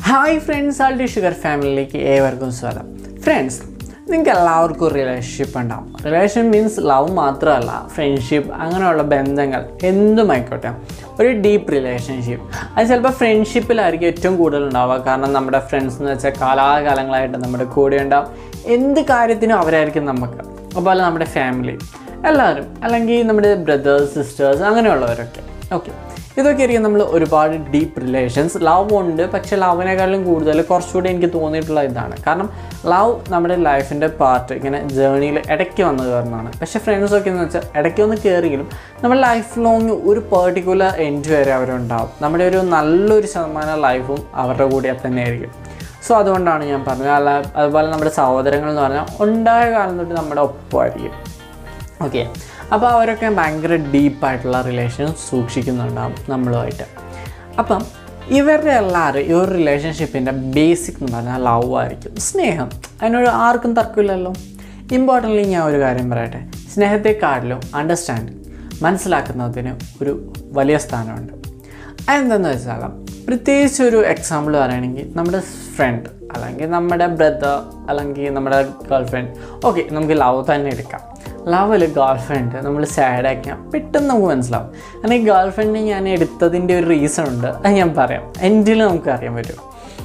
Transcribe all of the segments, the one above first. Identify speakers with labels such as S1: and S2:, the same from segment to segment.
S1: Hi friends, Salty Sugar family ki everkum swadam. Friends, നിങ്ങൾക്ക് എല്ലാവർക്കും relationship ഉണ്ടാവും. Relation means love മാത്രമല്ല, friendship അങ്ങനെയുള്ള ബന്ധങ്ങൾ എന്തുമായിക്കോട്ടെ, ഒരു ഡീപ്പ് റിലേഷൻഷിപ്പ്. അത് ചിലപ്പോൾ ഫ്രണ്ട്ഷിപ്പിലായിരിക്കും ഏറ്റവും കൂടുതൽ ഉണ്ടാവുക. കാരണം നമ്മുടെ ഫ്രണ്ട്സ് എന്ന് വെച്ചാൽ കാലാകാലങ്ങളായിട്ട് നമ്മുടെ കൂടെ ഉണ്ടാവും. എന്ത് കാര്യത്തിനും അവരായിരിക്കും നമുക്ക്. അതുപോലെ നമ്മുടെ ഫാമിലി എല്ലാവരും, അല്ലെങ്കിൽ നമ്മുടെ ബ്രദേഴ്സ് സിസ്റ്റേഴ്സ് അങ്ങനെയുള്ളവരൊക്കെ. ഓക്കെ, ഇതൊക്കെ ആയിരിക്കും നമ്മൾ ഒരുപാട് ഡീപ്പ് റിലേഷൻസ്. ലവ് ഉണ്ട്, പക്ഷേ ലവിനേക്കാളും കൂടുതൽ കുറച്ചുകൂടി എനിക്ക് തോന്നിയിട്ടുള്ള ഇതാണ്. കാരണം ലവ് നമ്മുടെ ലൈഫിൻ്റെ പാർട്ട്, ഇങ്ങനെ ജേർണിയിൽ ഇടയ്ക്ക് വന്ന് കയറുന്നതാണ്. പക്ഷേ ഫ്രണ്ട്സൊക്കെ എന്ന് വെച്ചാൽ ഇടയ്ക്ക് ഒന്ന് കയറിയെങ്കിലും നമ്മൾ ലൈഫ് ലോങ് ഒരു പെർട്ടിക്കുലർ എൻഡ് വരെ അവരുണ്ടാവും. നമ്മുടെ ഒരു നല്ലൊരു ശതമാനം ലൈഫും അവരുടെ കൂടെ തന്നെ ആയിരിക്കും. സോ അതുകൊണ്ടാണ് ഞാൻ പറഞ്ഞത്. അതുപോലെ നമ്മുടെ സഹോദരങ്ങൾ എന്ന് പറഞ്ഞാൽ ഉണ്ടായ കാലം തൊട്ട് നമ്മുടെ ഒപ്പമായിരിക്കും. ഓക്കെ, അപ്പോൾ അവരൊക്കെ ഭയങ്കര ഡീപ്പായിട്ടുള്ള റിലേഷൻസ് സൂക്ഷിക്കുന്നുണ്ടാകും നമ്മളുമായിട്ട്. അപ്പം ഇവരുടെ എല്ലാവരും ഈ ഒരു റിലേഷൻഷിപ്പിൻ്റെ ബേസിക് എന്ന് പറഞ്ഞാൽ ലവ് ആയിരിക്കും, സ്നേഹം. അതിനോട് ആർക്കും തർക്കമില്ലല്ലോ. ഇമ്പോർട്ടൻ്റ്ലി ഞാൻ ഒരു കാര്യം പറയട്ടെ, സ്നേഹത്തെക്കാട്ടിലും അണ്ടർസ്റ്റാൻഡിങ്, മനസ്സിലാക്കുന്നതിന് ഒരു വലിയ സ്ഥാനമുണ്ട്. അതെന്താണെന്ന് വെച്ചാൽ, പ്രത്യേകിച്ച് ഒരു എക്സാമ്പിൾ പറയുകയാണെങ്കിൽ നമ്മുടെ ഫ്രണ്ട് അല്ലെങ്കിൽ നമ്മുടെ ബ്രദർ അല്ലെങ്കിൽ നമ്മുടെ ഗേൾ ഫ്രണ്ട്. ഓക്കെ, നമുക്ക് ലവ് തന്നെ എടുക്കാം. ലവിൽ ഗേൾ ഫ്രണ്ട് നമ്മൾ സാഡാക്കിയാൽ പെട്ടെന്ന് നമുക്ക് മനസ്സിലാവും. കാരണം ഈ ഗേൾ ഫ്രണ്ടിനെ ഞാൻ എടുത്തതിൻ്റെ ഒരു റീസൺ ഉണ്ട്, അത് ഞാൻ പറയാം. എൻഡിൽ നമുക്ക് അറിയാൻ പറ്റും.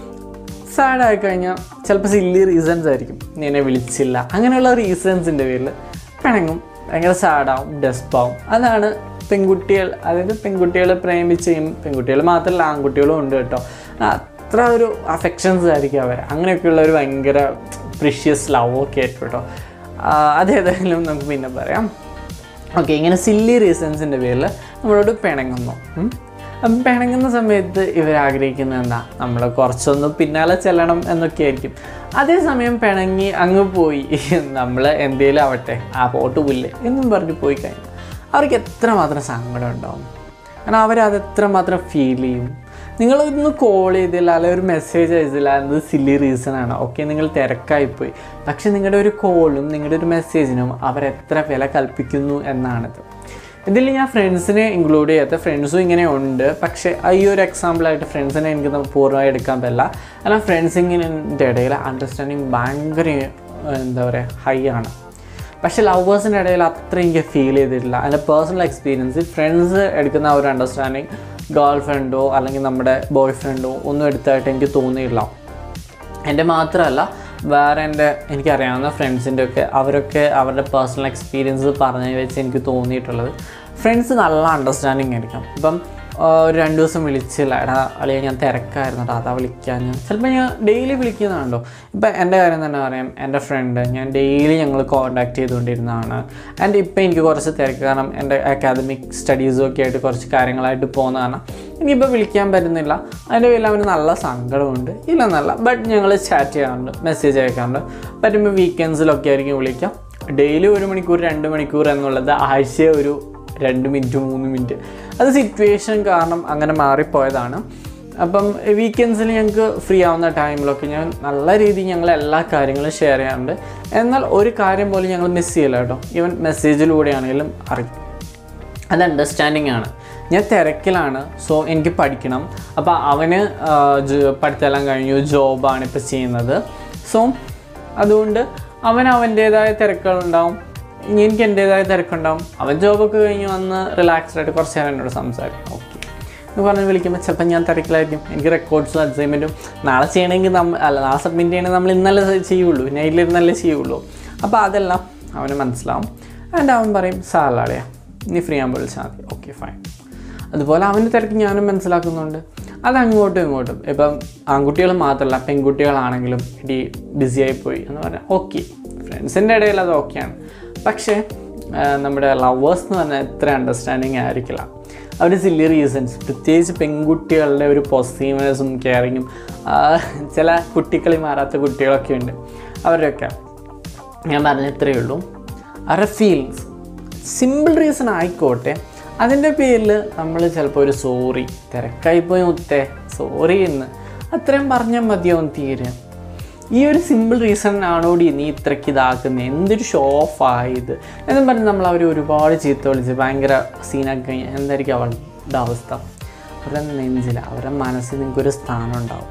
S1: സാഡായി കഴിഞ്ഞാൽ ചിലപ്പോൾ സില്ലി റീസൺസ് ആയിരിക്കും. നീ എന്നെ വിളിച്ചില്ല, അങ്ങനെയുള്ള റീസൺസിൻ്റെ പേരിൽ പിണങ്ങും, ഭയങ്കര സാഡാവും, ഡെസ്പാവും. അതാണ് പെൺകുട്ടികൾ, അതായത് പെൺകുട്ടികൾ പ്രേമിച്ച് ചെയ്യും. പെൺകുട്ടികൾ മാത്രമല്ല, ആൺകുട്ടികളും ഉണ്ട് കേട്ടോ. അത്ര ഒരു അഫെക്ഷൻസ് ആയിരിക്കും അവർ. അങ്ങനെയൊക്കെയുള്ള ഒരു ഭയങ്കര പ്രീഷ്യസ് ലവ് ഒക്കെ ആയിട്ട് കേട്ടോ. അതേതായാലും നമുക്ക് പിന്നെ പറയാം. ഓക്കെ, ഇങ്ങനെ സില്ലി റീസൺസിൻ്റെ പേരിൽ നമ്മളോട് പിണങ്ങുന്നു. അപ്പം പിണങ്ങുന്ന സമയത്ത് ഇവരാഗ്രഹിക്കുന്നത് എന്താ, നമ്മൾ കുറച്ചൊന്ന് പിന്നാലെ ചെല്ലണം എന്നൊക്കെ ആയിരിക്കും. അതേസമയം പിണങ്ങി അങ്ങ് പോയി നമ്മൾ എന്തേലും ആവട്ടെ, ആ പോട്ട് പുല്ല് എന്നും പറഞ്ഞ് പോയി കഴിഞ്ഞാൽ അവർക്ക് എത്രമാത്രം സങ്കടം ഉണ്ടാവും. കാരണം അവരത് എത്രമാത്രം ഫീൽ ചെയ്യും. നിങ്ങളൊന്ന് കോൾ ചെയ്തില്ല, അല്ലെങ്കിൽ ഒരു മെസ്സേജ് അയച്ചില്ല, എന്നത് സില്ലി റീസണാണ്. ഓക്കെ, നിങ്ങൾ തിരക്കായിപ്പോയി. പക്ഷെ നിങ്ങളുടെ ഒരു കോളും നിങ്ങളുടെ ഒരു മെസ്സേജിനും അവരെത്ര വില കൽപ്പിക്കുന്നു എന്നാണിത്. ഇതിൽ ഞാൻ ഫ്രണ്ട്സിനെ ഇൻക്ലൂഡ് ചെയ്യാത്ത ഫ്രണ്ട്സും ഇങ്ങനെ ഉണ്ട്. പക്ഷേ ഈ ഒരു എക്സാമ്പിളായിട്ട് ഫ്രണ്ട്സിനെ എനിക്ക് പൂർണ്ണമായി എടുക്കാൻ പറ്റില്ല. കാരണം ഫ്രണ്ട്സിൻ്റെ ഇടയിൽ അണ്ടർസ്റ്റാൻഡിങ് ഭയങ്കര എന്താ പറയുക ഹൈ ആണ്. പക്ഷേ ലവേഴ്സിൻ്റെ ഇടയിൽ അത്ര എനിക്ക് ഫീൽ ചെയ്തിട്ടില്ല. എൻ്റെ പേഴ്സണൽ എക്സ്പീരിയൻസിൽ ഫ്രണ്ട്സ് എടുക്കുന്ന ആ ഒരു അണ്ടർസ്റ്റാൻഡിങ് ഗേൾ ഫ്രണ്ടോ അല്ലെങ്കിൽ നമ്മുടെ ബോയ് ഫ്രണ്ടോ ഒന്നും എടുത്തായിട്ട് എനിക്ക് തോന്നിയില്ല. എൻ്റെ മാത്രമല്ല, വേറെ എനിക്കറിയാവുന്ന ഫ്രണ്ട്സിൻ്റെ ഒക്കെ അവരൊക്കെ അവരുടെ പേഴ്സണൽ എക്സ്പീരിയൻസ് പറഞ്ഞതിൽ വെച്ച് എനിക്ക് തോന്നിയിട്ടുള്ളത് ഫ്രണ്ട്സ് നല്ല അണ്ടർസ്റ്റാൻഡിങ് ആയിരിക്കും. ഇപ്പം ഒരു 2 ദിവസം വിളിച്ചില്ല, എടാ അല്ലെങ്കിൽ ഞാൻ തിരക്കായിരുന്നു കേട്ടോ, അതാ വിളിക്കാൻ. ചിലപ്പോൾ ഞാൻ ഡെയിലി വിളിക്കുന്നതാണല്ലോ. ഇപ്പം എൻ്റെ കാര്യം തന്നെ പറയാം. എൻ്റെ ഫ്രണ്ട് ഞാൻ ഡെയിലി ഞങ്ങൾ കോൺടാക്ട് ചെയ്തുകൊണ്ടിരുന്നതാണ്. ആൻഡ് ഇപ്പം എനിക്ക് കുറച്ച് തിരക്ക്, കാരണം എൻ്റെ അക്കാദമിക് സ്റ്റഡീസും ഒക്കെ ആയിട്ട് കുറച്ച് കാര്യങ്ങളായിട്ട് പോകുന്നതാണ്. എനിക്കിപ്പോൾ വിളിക്കാൻ പറ്റുന്നില്ല. അതിൻ്റെ പേരിൽ അവന് നല്ല സങ്കടമുണ്ട്, ഇല്ലെന്നല്ല. ബട്ട് ഞങ്ങൾ ചാറ്റ് ചെയ്യാറുണ്ട്, മെസ്സേജ് അയക്കാറുണ്ട്. പറ്റുമ്പോൾ വീക്കെൻഡ്സിലൊക്കെ ആയിരിക്കും വിളിക്കാം. ഡെയിലി 1 മണിക്കൂർ 2 മണിക്കൂർ എന്നുള്ളത് ആഴ്ച ഒരു 2 മിനിറ്റ് 3 മിനിറ്റ്. അത് സിറ്റുവേഷൻ കാരണം അങ്ങനെ മാറിപ്പോയതാണ്. അപ്പം വീക്കെൻഡ്സിൽ ഞങ്ങൾക്ക് ഫ്രീ ആവുന്ന ടൈമിലൊക്കെ ഞാൻ നല്ല രീതിയിൽ ഞങ്ങൾ എല്ലാ കാര്യങ്ങളും ഷെയർ ചെയ്യാറുണ്ട്. എന്നാൽ ഒരു കാര്യം പോലും ഞങ്ങൾ മിസ് ചെയ്യില്ല കേട്ടോ. ഈവൻ മെസ്സേജിലൂടെയാണെങ്കിലും അറിയും. അത് അണ്ടർസ്റ്റാൻഡിങ് ആണ്. ഞാൻ തിരക്കിലാണ്, സോ എനിക്ക് പഠിക്കണം. അപ്പോൾ അവന് പഠിത്തമെല്ലാം കഴിഞ്ഞു, ജോബാണ് ഇപ്പോൾ ചെയ്യുന്നത്. സോ അതുകൊണ്ട് അവൻ്റേതായ തിരക്കുകളുണ്ടാവും, എനിക്ക് എൻ്റേതായ തിരക്കുണ്ടാവും. അവൻ ജോബൊക്കെ കഴിഞ്ഞ് വന്ന് റിലാക്സ്ഡ് ആയിട്ട് കുറച്ച് നേരം എന്നോട് സംസാരിക്കും. ഓക്കെ എന്ന് പറഞ്ഞ് വിളിക്കുമ്പോൾ ചിലപ്പോൾ ഞാൻ തിരക്കിലായിരിക്കും. എനിക്ക് റെക്കോർഡ്സും അസൈൻമെൻറ്റും നാളെ ചെയ്യണമെങ്കിൽ നാളെ സബ്മിറ്റ് ചെയ്യണമെങ്കിൽ നമ്മൾ ഇന്നലെ ചെയ്യുള്ളൂ, നൈറ്റിലിരുന്നല്ലേ ചെയ്യുള്ളൂ. അപ്പോൾ അതെല്ലാം അവന് മനസ്സിലാവും. ആൻഡ് അവൻ പറയും, സാലാളിയാ നീ ഫ്രീ ആകുമ്പോൾ വിളിച്ചാൽ മതി. Okay fine. അതുപോലെ അവൻ്റെ തിരക്ക് ഞാനും മനസ്സിലാക്കുന്നുണ്ട്. അത് അങ്ങോട്ടും ഇങ്ങോട്ടും. ഇപ്പം ആൺകുട്ടികൾ മാത്രമല്ല, പെൺകുട്ടികളാണെങ്കിലും ബിസി ആയിപ്പോയി എന്ന് പറഞ്ഞാൽ ഓക്കെ, ഫ്രണ്ട്സിൻ്റെ ഇടയിൽ അത് ഓക്കെയാണ്. പക്ഷേ നമ്മുടെ ലവേഴ്സ് എന്ന് പറഞ്ഞാൽ എത്ര അണ്ടർസ്റ്റാൻഡിങ് ആയിരിക്കില്ല. അവർ സില്ലി റീസൺസ്, പ്രത്യേകിച്ച് പെൺകുട്ടികളുടെ ഒരു പോസിറ്റീവ്നെസ്സും കെയറിങ്ങും, ചില കുട്ടികളി മാറാത്ത കുട്ടികളൊക്കെ ഉണ്ട്. അവരൊക്കെ ഞാൻ പറഞ്ഞ ഇത്രയേ ഉള്ളൂ. അവരുടെ ഫീലിങ്സ് സിമ്പിൾ റീസൺ ആയിക്കോട്ടെ, അതിൻ്റെ പേരിൽ നമ്മൾ ചിലപ്പോൾ ഒരു സോറി, തിരക്കായിപ്പോയി മുത്തേ സോറി എന്ന് അത്രയും പറഞ്ഞാൽ മതിയാവും തീരെ. ഈ ഒരു സിമ്പിൾ റീസൺ ആണോടി നീ ഇത്രയ്ക്ക് ഇതാക്കുന്നത്, എന്തൊരു ഷോ ഓഫ് ആയത് എന്നും പറഞ്ഞ് നമ്മൾ അവർ ഒരുപാട് ചീത്ത വിളിച്ച് ഭയങ്കര സീനാക്കി കഴിഞ്ഞാൽ എന്തായിരിക്കും അവളുടെ അവസ്ഥ? അവരുടെ നെഞ്ചിൽ, അവരുടെ മനസ്സിൽ നിങ്ങൾക്കൊരു സ്ഥാനം ഉണ്ടാവും.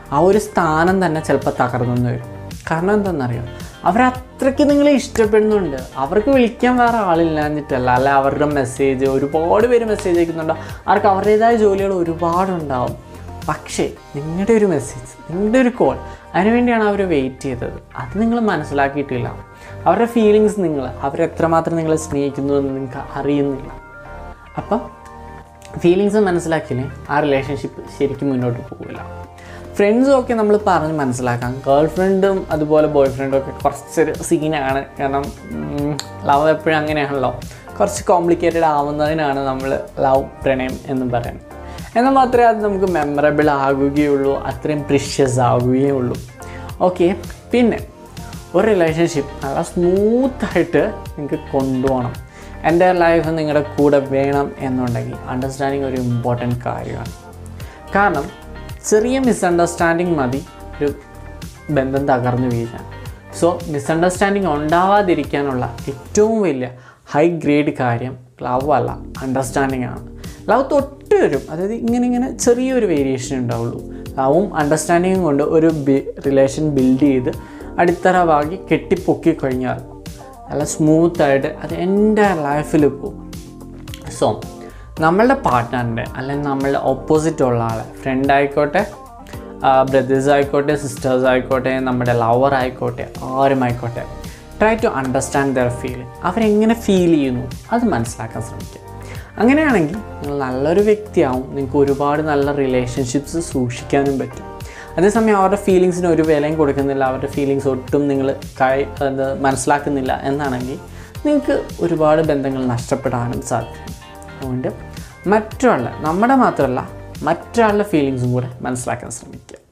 S1: ആ ഒരു സ്ഥാനം തന്നെ ചിലപ്പോൾ തകർന്നു വരും. കാരണം എന്താണെന്നറിയാം, അവരത്രയ്ക്ക് നിങ്ങളെ ഇഷ്ടപ്പെടുന്നുണ്ട്. അവർക്ക് വിളിക്കാൻ വേറെ ആളില്ലാഞ്ഞിട്ടല്ല, അല്ല അവരുടെ മെസ്സേജ് ഒരുപാട് പേര് മെസ്സേജ് അയക്കുന്നുണ്ടോ, അവർക്ക് അവരുടേതായ ജോലികൾ ഒരുപാടുണ്ടാവും. പക്ഷേ നിങ്ങളുടെ ഒരു മെസ്സേജ്, നിങ്ങളുടെ ഒരു കോൾ, അതിനുവേണ്ടിയാണ് അവർ വെയിറ്റ് ചെയ്തത്. അത് നിങ്ങൾ മനസ്സിലാക്കിയിട്ടില്ല. അവരുടെ ഫീലിങ്സ് അവരെത്രമാത്രം നിങ്ങളെ സ്നേഹിക്കുന്നു എന്ന് നിങ്ങൾക്ക് അറിയുന്നില്ല. അപ്പം ഫീലിങ്സ് മനസ്സിലാക്കിയാലേ ആ റിലേഷൻഷിപ്പ് ശരിക്കും മുന്നോട്ട് പോകില്ല. ഫ്രണ്ട്സും ഒക്കെ നമ്മൾ പറഞ്ഞ് മനസ്സിലാക്കാം. ഗേൾ ഫ്രണ്ടും അതുപോലെ ബോയ് ഫ്രണ്ടും ഒക്കെ കുറച്ചൊരു സീനാണ്. കാരണം ലവ് എപ്പോഴും അങ്ങനെയാണല്ലോ, കുറച്ച് കോംപ്ലിക്കേറ്റഡ് ആവുന്നതിനാണ് നമ്മൾ ലവ്, പ്രണയം എന്ന് പറയുന്നത്. എന്നാൽ മാത്രമേ അത് നമുക്ക് മെമ്മറബിൾ ആകുകയുള്ളൂ, അത്രയും പ്രിഷ്യസ് ആകുകയും ഉള്ളൂ. ഓക്കെ, പിന്നെ ഒരു റിലേഷൻഷിപ്പ് നല്ല സ്മൂത്തായിട്ട് നിങ്ങൾക്ക് കൊണ്ടുപോകണം, എൻ്റെ ലൈഫ് നിങ്ങളുടെ കൂടെ വേണം എന്നുണ്ടെങ്കിൽ അണ്ടർസ്റ്റാൻഡിങ് ഒരു ഇമ്പോർട്ടൻറ്റ് കാര്യമാണ്. കാരണം ചെറിയ മിസ്അണ്ടർസ്റ്റാൻഡിങ് മതി ഒരു ബന്ധം തകർന്നു വീഴാൻ. സോ മിസ്അണ്ടർസ്റ്റാൻഡിങ് ഉണ്ടാവാതിരിക്കാനുള്ള ഏറ്റവും വലിയ ഹൈ ഗ്രേഡ് കാര്യം ലവ് അല്ല, അണ്ടർസ്റ്റാൻഡിങ് ആണ്. ലവ് തൊട്ട് വരും, അതായത് ഇങ്ങനെ ചെറിയൊരു വേരിയേഷൻ ഉണ്ടാവുള്ളൂ. ലവും അണ്ടർസ്റ്റാൻഡിങ്ങും കൊണ്ട് ഒരു റിലേഷൻ ബിൽഡ് ചെയ്ത് അടിത്തറവാക്കി കെട്ടിപ്പൊക്കി കഴിഞ്ഞാൽ നല്ല സ്മൂത്തായിട്ട് അത് എൻ്റെ ലൈഫിൽ പോകും. സോ നമ്മളുടെ പാർട്ട്ണറിൻ്റെ അല്ലെങ്കിൽ നമ്മളുടെ ഓപ്പോസിറ്റ് ഉള്ള ആളെ, ഫ്രണ്ട് ആയിക്കോട്ടെ, ബ്രദേഴ്സ് ആയിക്കോട്ടെ, സിസ്റ്റേഴ്സ് ആയിക്കോട്ടെ, നമ്മുടെ ലവർ ആയിക്കോട്ടെ, ആരുമായിക്കോട്ടെ, try to understand their feeling. അവരെങ്ങനെ ഫീൽ ചെയ്യുന്നു അത് മനസ്സിലാക്കാൻ ശ്രമിക്കുക. അങ്ങനെയാണെങ്കിൽ നിങ്ങൾ നല്ലൊരു വ്യക്തിയാവും, നിങ്ങൾക്ക് ഒരുപാട് നല്ല റിലേഷൻഷിപ്സ് സൂക്ഷിക്കാനും പറ്റും. അതേസമയം അവരുടെ ഫീലിങ്സിന് ഒരു വിലയും കൊടുക്കുന്നില്ല, അവരുടെ ഫീലിങ്സ് ഒട്ടും നിങ്ങൾ മനസ്സിലാക്കുന്നില്ല എന്നാണെങ്കിൽ നിങ്ങൾക്ക് ഒരുപാട് ബന്ധങ്ങൾ നഷ്ടപ്പെടാനും സാധിക്കും. അതുകൊണ്ട് നമ്മുടെ മാത്രമല്ല മറ്റൊരാളുടെ ഫീലിങ്സും കൂടെ മനസ്സിലാക്കാൻ ശ്രമിക്കുക.